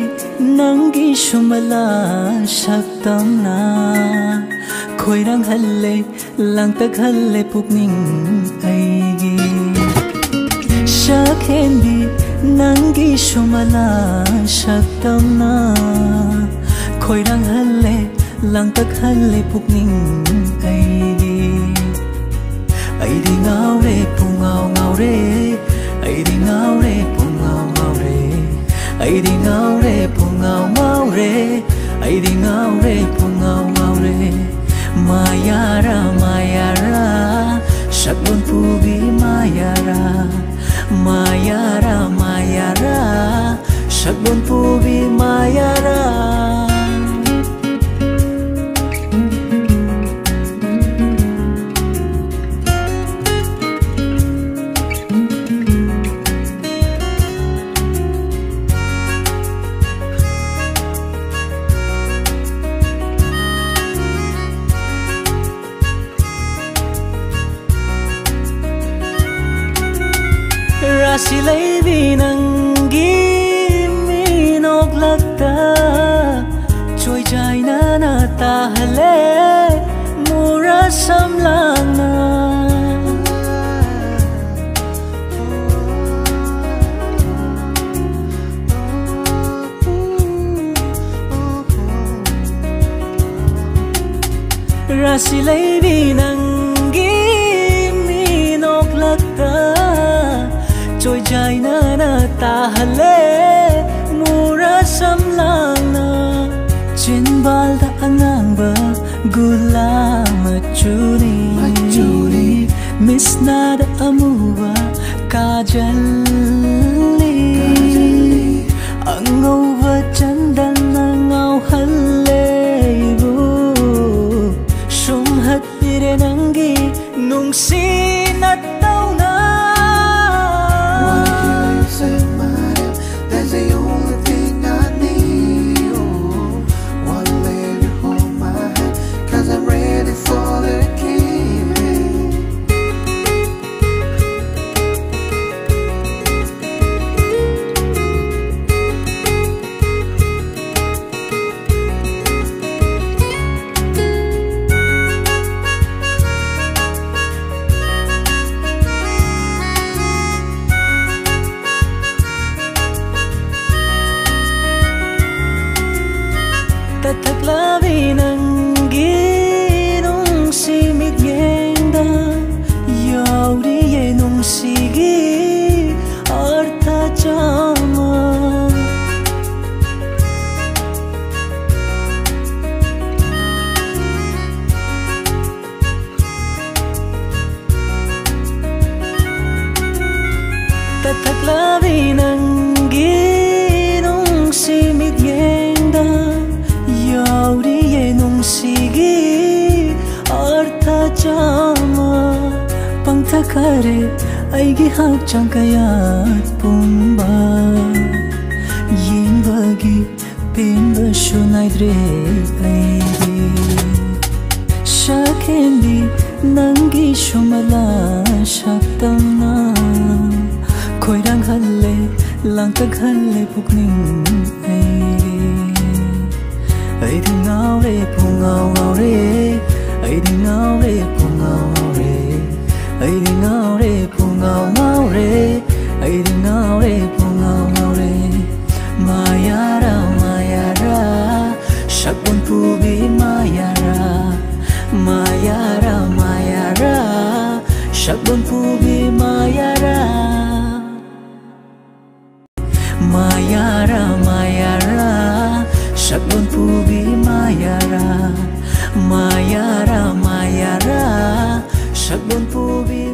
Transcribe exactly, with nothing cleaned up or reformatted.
nangi shumala shaktamna khoirang halle langtak halle pukning aigi shakhendi nangi shumala shaktamna khoirang halle langtak halle pukning aigi aidi ngaure pungau ngaure aidi ngaure pungau ngaure aidi ngaure pungau ngaure aidi ngaure pungau ngaure mayara mayara shakbon pubi mayara mayara mayara shakbon pubi mayara Rasilay binanggi minok lagta Choy jay na natahale mura samlang na Rasilay binanggi minok lagta Choy jay na natahale mura samlang na Chinbal da anangba gula machuri Misna da amuwa kajali Angauwa chandan na ngau halle bu Shumhat pire nangi nung sinat That's the only thing I need. Oh, wanna let you hold my hand, cause I'm ready for the king. Tataglabi nangi nung simit ngenda Yauri ye nung sigi arta chama Tataglabi nangi nung simit ngenda Yauri ye nung sigi artha chama Pangthakare aigi hakchang kayat pumba Yinbagi pimba shunaidre aigi Shakhendi nangi shumala shaktamna Khoirang halle langtak halle pukning aigi Aidi ngaure pungau ngaure Aidi ngaure pungau ngaure Aidi ngaure pungau ngaure Aidi ngaure pungau ngaure Mayara mayara shakbon pubi mayara Mayara mayara shakbon pubi mayara Mayara mayara shakbon pubi mayara Mayara mayara shakbon pubi